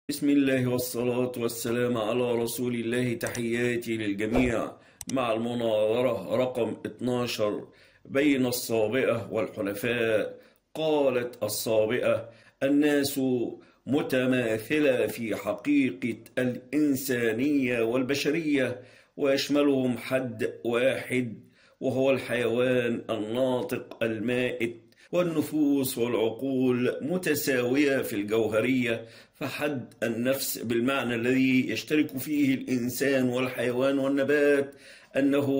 بسم الله والصلاة والسلام على رسول الله. تحياتي للجميع مع المناظرة رقم 12 بين الصابئة والحنفاء. قالت الصابئة: الناس متماثلة في حقيقة الإنسانية والبشرية، ويشملهم حد واحد وهو الحيوان الناطق المائت، والنفوس والعقول متساوية في الجوهرية. فحد النفس بالمعنى الذي يشترك فيه الإنسان والحيوان والنبات أنه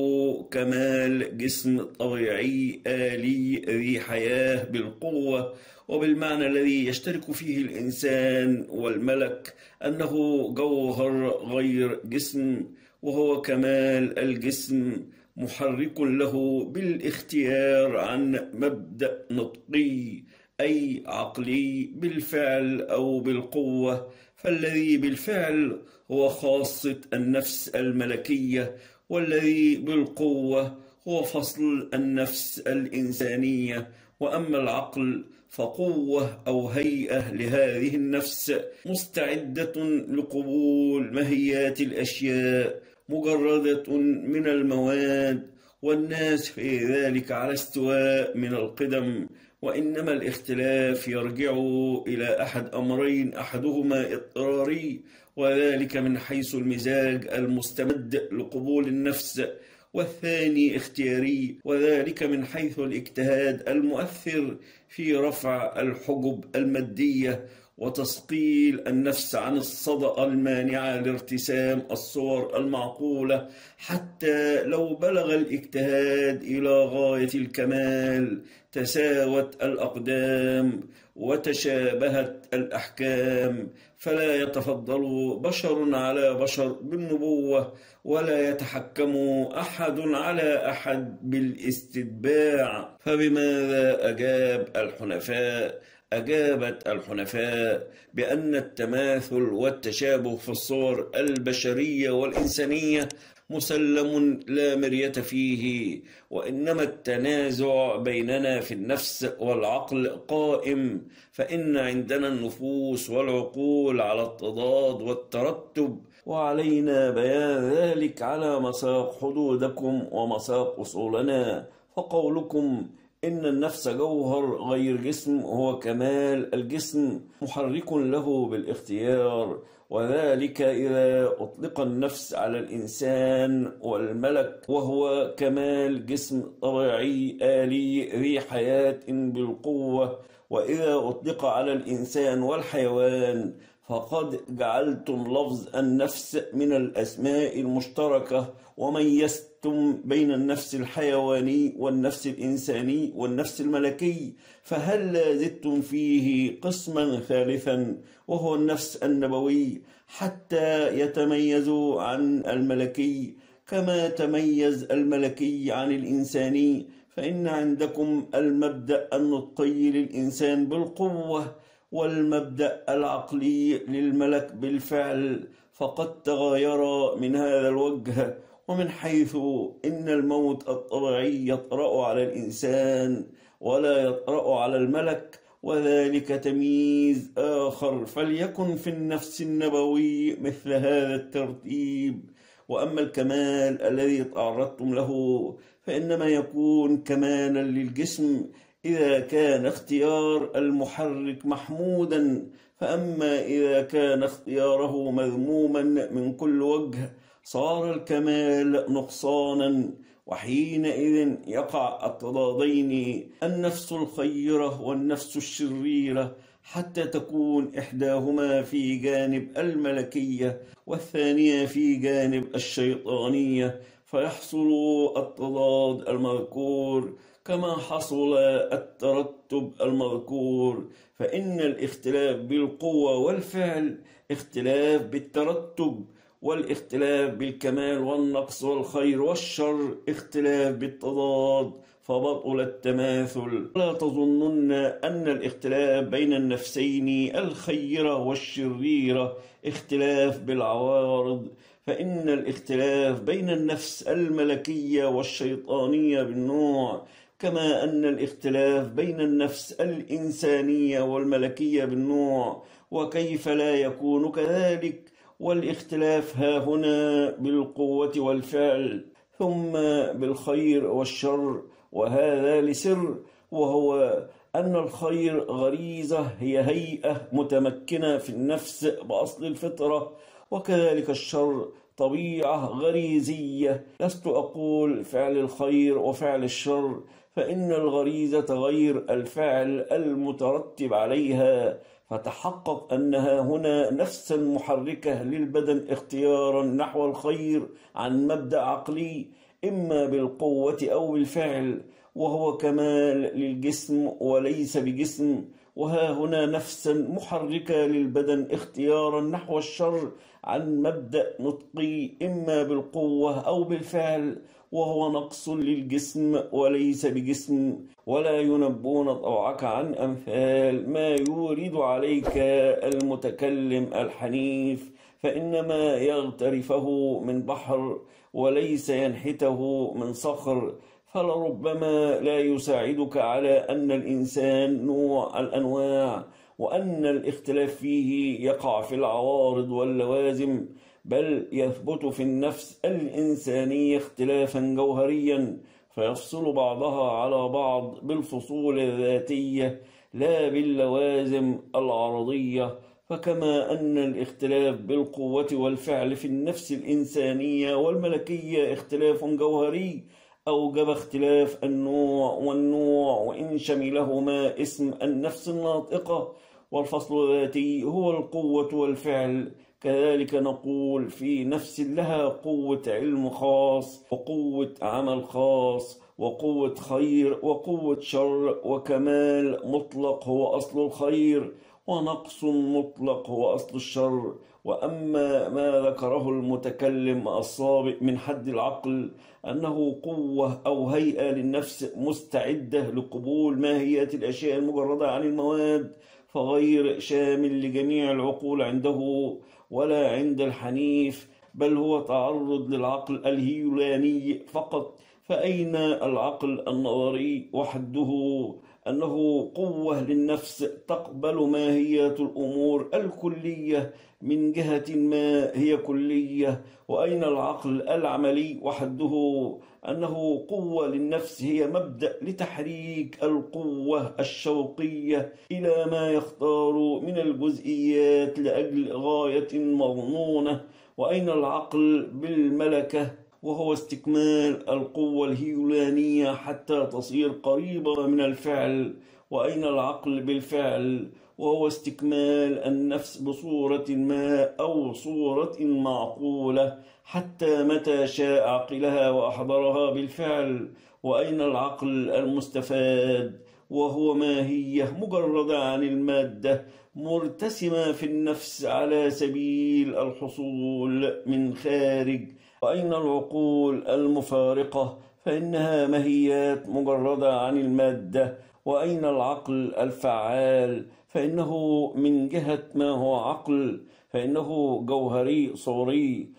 كمال جسم طبيعي آلي ذي حياة بالقوة، وبالمعنى الذي يشترك فيه الإنسان والملك أنه جوهر غير جسم، وهو كمال الجسم محرك له بالاختيار عن مبدأ نطقي أي عقلي بالفعل أو بالقوة. فالذي بالفعل هو خاصة النفس الملكية، والذي بالقوة هو فصل النفس الإنسانية. وأما العقل فقوة أو هيئة لهذه النفس مستعدة لقبول ماهيات الأشياء مجردة من المواد، والناس في ذلك على استواء من القدم. وإنما الاختلاف يرجع إلى أحد أمرين: أحدهما اضطراري، وذلك من حيث المزاج المستمد لقبول النفس، والثاني اختياري، وذلك من حيث الاجتهاد المؤثر في رفع الحجب المادية وتثقيل النفس عن الصدأ المانعة لارتسام الصور المعقولة. حتى لو بلغ الاجتهاد إلى غاية الكمال تساوت الأقدام وتشابهت الأحكام، فلا يتفضل بشر على بشر بالنبوة، ولا يتحكم أحد على أحد بالاستتباع. فبماذا أجاب الحنفاء؟ أجابت الحنفاء بأن التماثل والتشابه في الصور البشرية والإنسانية مسلم لا مرية فيه، وإنما التنازع بيننا في النفس والعقل قائم، فإن عندنا النفوس والعقول على التضاد والترتب، وعلينا بيان ذلك على مساق حدودكم ومساق أصولنا. فقولكم إن النفس جوهر غير جسم هو كمال الجسم محرك له بالاختيار، وذلك إذا أطلق النفس على الإنسان والملك، وهو كمال جسم طبيعي آلي ذي حياة بالقوة. وإذا أطلق على الإنسان والحيوان فقد جعلتم لفظ النفس من الأسماء المشتركة، وميزتم بين النفس الحيواني والنفس الإنساني والنفس الملكي، فهل زدتم فيه قسما ثالثا وهو النفس النبوي حتى يتميزوا عن الملكي كما تميز الملكي عن الإنساني؟ فإن عندكم المبدأ النطقي للإنسان بالقوة، والمبدأ العقلي للملك بالفعل، فقد تغايرا من هذا الوجه. ومن حيث إن الموت الطبيعي يطرأ على الإنسان ولا يطرأ على الملك، وذلك تمييز آخر، فليكن في النفس النبوي مثل هذا الترتيب. وأما الكمال الذي تعرضتم له فإنما يكون كمالا للجسم إذا كان اختيار المحرك محمودا، فأما إذا كان اختياره مذموما من كل وجه صار الكمال نقصانا، وحينئذ يقع التضادين: النفس الخيرة والنفس الشريرة، حتى تكون إحداهما في جانب الملكية والثانية في جانب الشيطانية، فيحصل التضاد المذكور كما حصل الترتب المذكور. فإن الاختلاف بالقوة والفعل اختلاف بالترتب، والاختلاف بالكمال والنقص والخير والشر اختلاف بالتضاد، فبطل التماثل. لا تظنن أن الاختلاف بين النفسين الخيرة والشريرة اختلاف بالعوارض، فإن الاختلاف بين النفس الملكية والشيطانية بالنوع، كما أن الاختلاف بين النفس الإنسانية والملكية بالنوع، وكيف لا يكون كذلك؟ والاختلاف ها هنا بالقوة والفعل، ثم بالخير والشر، وهذا لسر، وهو أن الخير غريزة، هي هيئة متمكنة في النفس بأصل الفطرة، وكذلك الشر طبيعة غريزية. لست أقول فعل الخير وفعل الشر، فإن الغريزة غير الفعل المترتب عليها، فتحقق أنها هنا نفسا محركة للبدن اختيارا نحو الخير عن مبدأ عقلي، إما بالقوة أو بالفعل، وهو كمال للجسم وليس بجسم. وها هنا نفسا محركة للبدن اختيارا نحو الشر عن مبدأ نطقي، إما بالقوة أو بالفعل، وهو نقص للجسم وليس بجسم. ولا ينبون طوعك عن أمثال ما يورد عليك المتكلم الحنيف، فإنما يغترفه من بحر وليس ينحته من صخر، فلربما لا يساعدك على أن الإنسان نوع الأنواع، وأن الاختلاف فيه يقع في العوارض واللوازم، بل يثبت في النفس الإنسانية اختلافا جوهريا، فيفصل بعضها على بعض بالفصول الذاتية لا باللوازم العرضية. فكما أن الاختلاف بالقوة والفعل في النفس الإنسانية والملكية اختلاف جوهري، أوجب اختلاف النوع والنوع وإن شملهما اسم النفس الناطقة، والفصل الذاتي هو القوة والفعل. كذلك نقول في نفس لها قوة علم خاص، وقوة عمل خاص، وقوة خير وقوة شر، وكمال مطلق هو أصل الخير، ونقص مطلق هو أصل الشر. وأما ما ذكره المتكلم السابق من حد العقل أنه قوة أو هيئة للنفس مستعدة لقبول ماهيات الأشياء المجردة عن المواد، فغير شامل لجميع العقول عنده ولا عند الحنيف، بل هو تعرض للعقل الهيولاني فقط. فأين العقل النظري وحده أنه قوة للنفس تقبل ماهيات الأمور الكلية من جهة ما هي كلية؟ وأين العقل العملي وحده أنه قوة للنفس هي مبدأ لتحريك القوة الشوقية إلى ما يختار من الجزئيات لأجل غاية مضمونة؟ وأين العقل بالملكة وهو استكمال القوة الهيولانية حتى تصير قريبة من الفعل؟ وأين العقل بالفعل وهو استكمال النفس بصورة ما أو صورة معقولة حتى متى شاء عقلها وأحضرها بالفعل؟ وأين العقل المستفاد وهو ماهية مجردة عن المادة مرتسمة في النفس على سبيل الحصول من خارج؟ وأين العقول المفارقة فإنها ماهيات مجردة عن المادة؟ وأين العقل الفعال فإنه من جهة ما هو عقل فإنه جوهري صوري،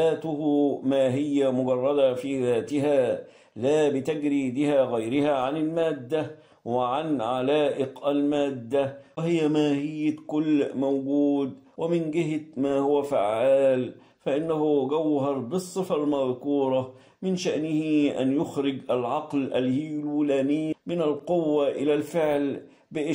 ذاته ماهية مجردة في ذاتها لا بتجريدها غيرها عن المادة وعن علائق المادة، وهي ماهية كل موجود. ومن جهة ما هو فعال فإنه جوهر بالصفة المذكورة، من شأنه أن يخرج العقل الهيولاني من القوة إلى الفعل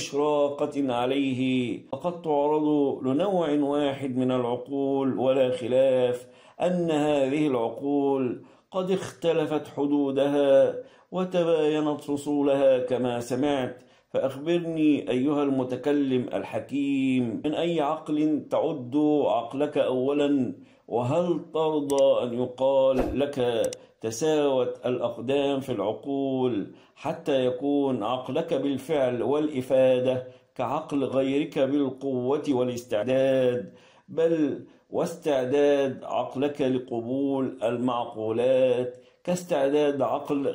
بإشراقة عليه. فقد تعرض لنوع واحد من العقول، ولا خلاف أن هذه العقول قد اختلفت حدودها وتباينت فصولها كما سمعت. فأخبرني أيها المتكلم الحكيم، من أي عقل تعد عقلك أولا؟ وهل ترضى أن يقال لك تساوت الأقدام في العقول حتى يكون عقلك بالفعل والإفادة كعقل غيرك بالقوة والاستعداد، بل واستعداد عقلك لقبول المعقولات كاستعداد عقل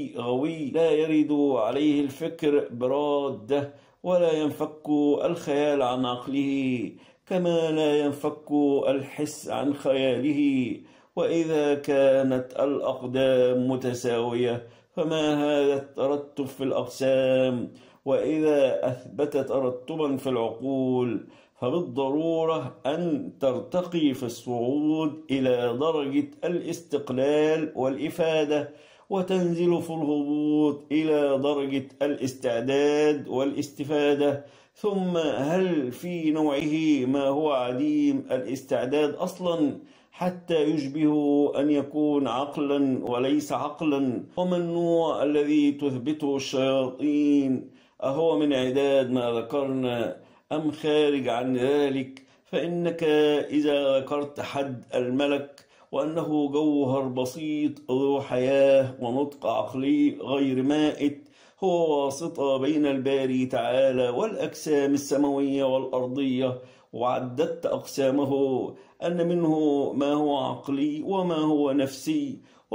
غوي لا يرد عليه الفكر برادة، ولا ينفك الخيال عن عقله كما لا ينفك الحس عن خياله؟ وإذا كانت الأقدام متساوية فما هذا الترتب في الأقسام؟ وإذا أثبت ترتبا في العقول فبالضرورة أن ترتقي في الصعود إلى درجة الاستقلال والإفادة، وتنزل في الهبوط إلى درجة الاستعداد والاستفادة. ثم هل في نوعه ما هو عديم الاستعداد أصلا حتى يشبه أن يكون عقلا وليس عقلا؟ وما النوع الذي تثبته الشياطين؟ أهو من عداد ما ذكرنا أم خارج عن ذلك؟ فإنك إذا ذكرت حد الملك وأنه جوهر بسيط ذو حياة ونطق عقلي غير مائت، هو واسطة بين الباري تعالى والأجسام السماوية والأرضية، وعددت أقسامه أن منه ما هو عقلي وما هو نفسي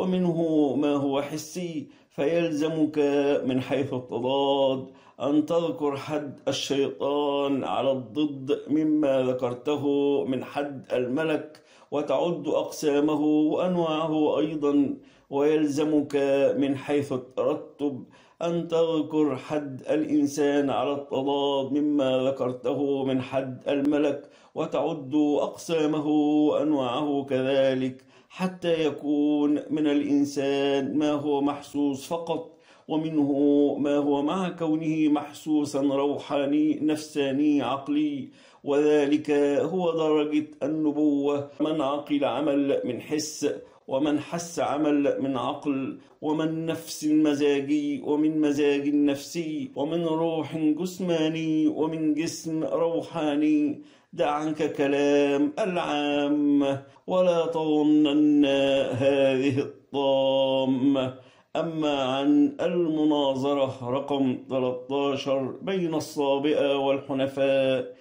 ومنه ما هو حسي، فيلزمك من حيث التضاد أن تذكر حد الشيطان على الضد مما ذكرته من حد الملك، وتعد أقسامه وأنواعه أيضا. ويلزمك من حيث الترتب أن تذكر حد الإنسان على التضاد مما ذكرته من حد الملك، وتعد أقسامه وأنواعه كذلك، حتى يكون من الإنسان ما هو محسوس فقط، ومنه ما هو مع كونه محسوسا روحاني نفساني عقلي، وذلك هو درجة النبوة. من عقل عمل من حس، ومن حس عمل من عقل، ومن نفس مزاجي ومن مزاج نفسي، ومن روح جسماني ومن جسم روحاني. دع عنك كلام العامة ولا تظنن هذه الطامة. أما عن المناظرة رقم 13 بين الصابئة والحنفاء،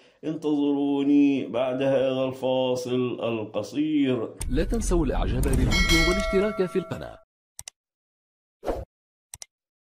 انتظروني بعد هذا الفاصل القصير. لا تنسوا الإعجاب بالفيديو والاشتراك في القناة.